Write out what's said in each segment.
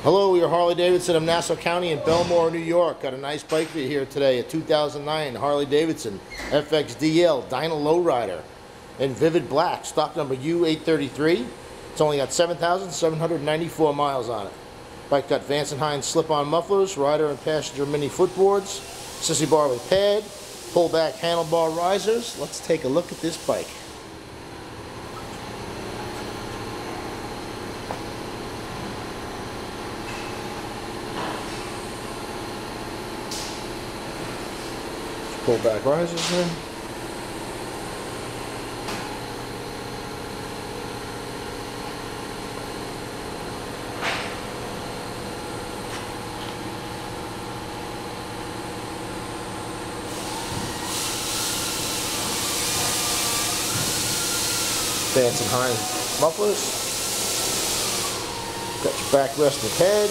Hello, we are Harley Davidson of Nassau County in Belmore, New York. Got a nice bike for you here today, a 2009 Harley Davidson FXDL Dyna Lowrider in vivid black, stock number U833. It's only got 7,794 miles on it. Bike got Vance & Hines slip-on mufflers, rider and passenger mini footboards, sissy bar with pad, pull-back handlebar risers. Let's take a look at this bike. Pull back risers here. Vance & Hines mufflers. Got your backrest and head.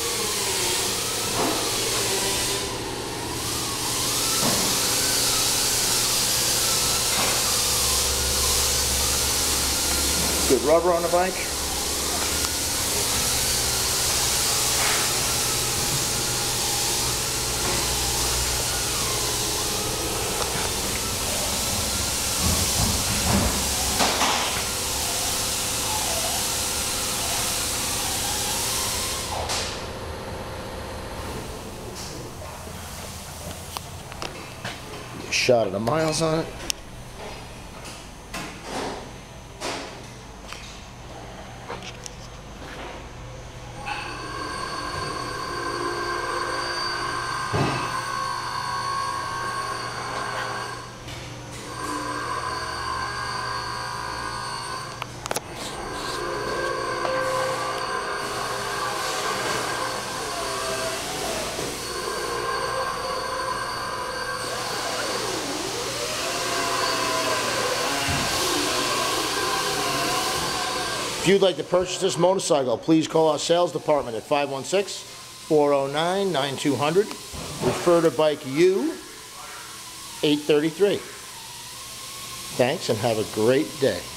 Good rubber on the bike. Shot of the miles on it. If you'd like to purchase this motorcycle, please call our sales department at 516-409-9200. Refer to bike U833. Thanks and have a great day.